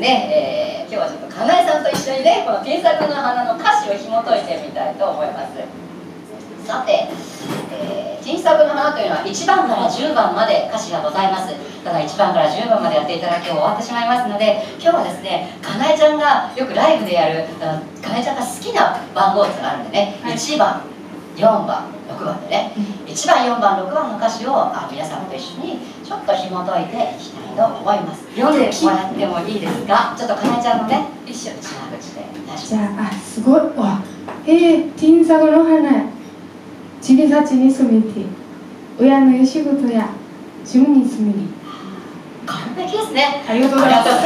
ね、今日はちょっとかなえさんと一緒にね、この「添削の花」の歌詞を紐解いてみたいと思います。さて、添削の花というのは1番から10番まで歌詞がございます。ただ1番から10番までやっていただき終わってしまいますので、今日はですね、かなえちゃんがよくライブでやるかなえちゃんが好きな番号っていうのがあるんでね、1番4番6番でね、1番4番6番の歌詞を皆さんと一緒にちょっと紐解いていきたいと思います。読んでもらってもいいですか？ちょっとかなえちゃんのね、一緒につなぐちで大丈夫です。 じゃあ、すごいわ。添削の花、집에 사진이 스미티,親の仕事やジムに住みに。 完璧ですね。 ありがとうございます。 いい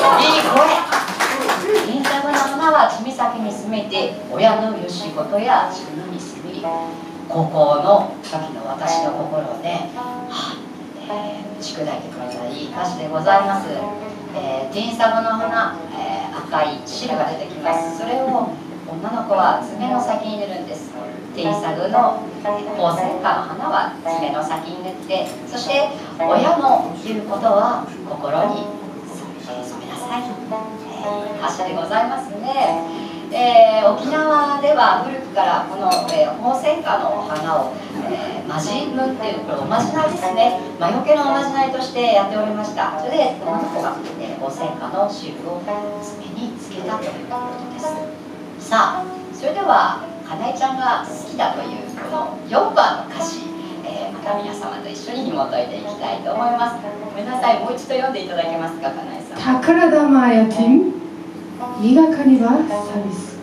声。添削の花は地先に住めて、親の仕事やジムに住みに。高校の時の私の心をね、打ち砕いてくれたいい歌詞でございます。添削の花、赤い汁が出てきます。それを女の子は爪の先に塗るんです。添削のホウセンカの花は爪の先に塗って、そして親の言うことは心に染めなさい。歌詞でございますね。沖縄では古くからこの、ホウセンカの花を、まじむっていう、これおまじないですね、魔除けのおまじないとしてやっておりました。それで女の子が、ホウセンカの汁を爪につけたということです。さあ、それではかなえちゃんが好きだというこの4番の歌詞、また皆様と一緒に紐解いていきたいと思います。ごめんなさい、もう一度読んでいただけますか、かなえさん。 宝玉や팀 네가 카니바 서비스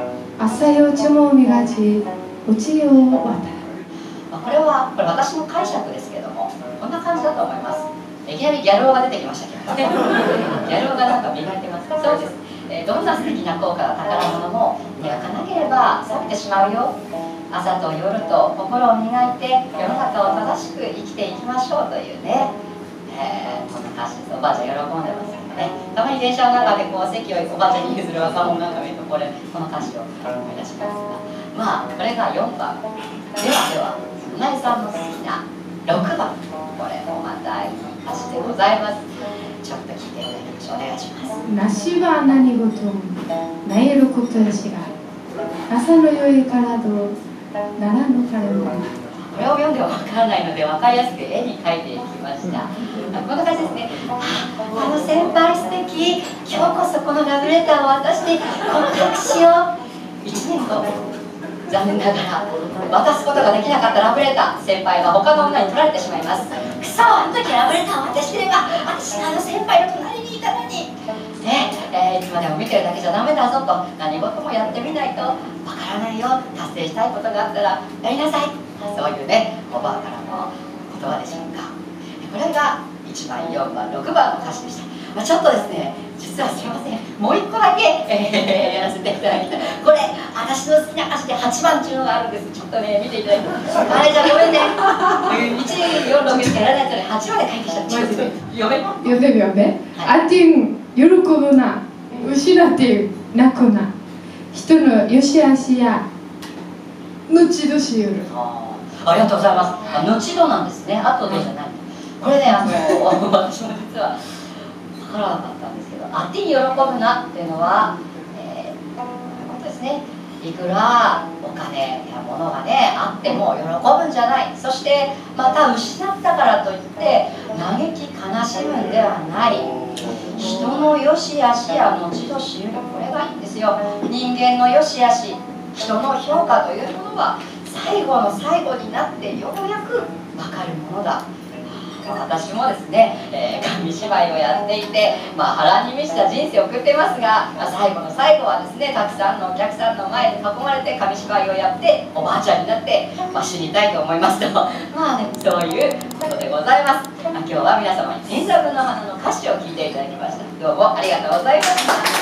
아싸요 주모 미가지 오치요 와다。 これは私の解釈ですけども、こんな感じだと思います。いきなりギャル男が出てきましたけどギャル男がなんか磨いてます。そうです。どんな素敵な高価な宝物も磨かなければ錆びてしまうよ。朝と夜と心を磨いて世の中を正しく生きていきましょうというね、こんな歌詞です。おばあちゃん喜んでますよね。たまに電車の中でこう席をおばあちゃんに譲る若者なんか見るとこの歌詞を思い出しますが、まあこれが4番ではかなえさんの好きな6番、これもまたいい歌詞でございます。ちょっと聞いていただきましょう。お願いします。 梨は何事もなえることやしが朝の良いからどならぬからど。 これを読んでもわからないので分かりやすく絵に描いていきました。こんな感じですね。あの先輩素敵、今日こそこのラブレターを渡して告白しよう。1年後残念ながら渡すことができなかったラブレター、先輩は他の女に取られてしまいます。くそ、あの時ラブレターを渡してれば私があの先輩の隣にいたのにね、いつまでも見てるだけじゃダメだぞと、何事もやってみないとわからないよ、達成したいことがあったらやりなさい、そういうね、おばあからの言葉でしょうか。これが1番4番6番の歌詞でした。ちょっとですね、実はすいません、もう1個だけ、やらせていただきたい。これ私の好きな歌詞で8番っていうのがあるんです。ちょっとね見ていただいて、あれじゃごめんね、146しかやらないとね、8まで書いてきちゃって、読めよね。あてん喜ぶな、失って泣くな、人の良し悪しや後どしよる。 ありがとうございます。後どなんですね、後でじゃない。これね、私も実は分からなかったんですけど、あってに喜ぶなっていうのは、こういうことですね。いくらお金や物がねあっても喜ぶんじゃない。そしてまた失ったからといって嘆き悲しむんではない。人の良し悪しや後々知る、これがいいんですよ。人間の良し悪し、人の評価というものは最後の最後になってようやく分かるものだ。私もですね、紙芝居をやっていて、波乱に満ちた人生を送っていますが、最後の最後はですね、たくさんのお客さんの前に囲まれて紙芝居をやっておばあちゃんになって、死にたいと思いますとそういうことでございます。今日は皆様に添削の花の歌詞を聞いていただきました。どうもありがとうございました。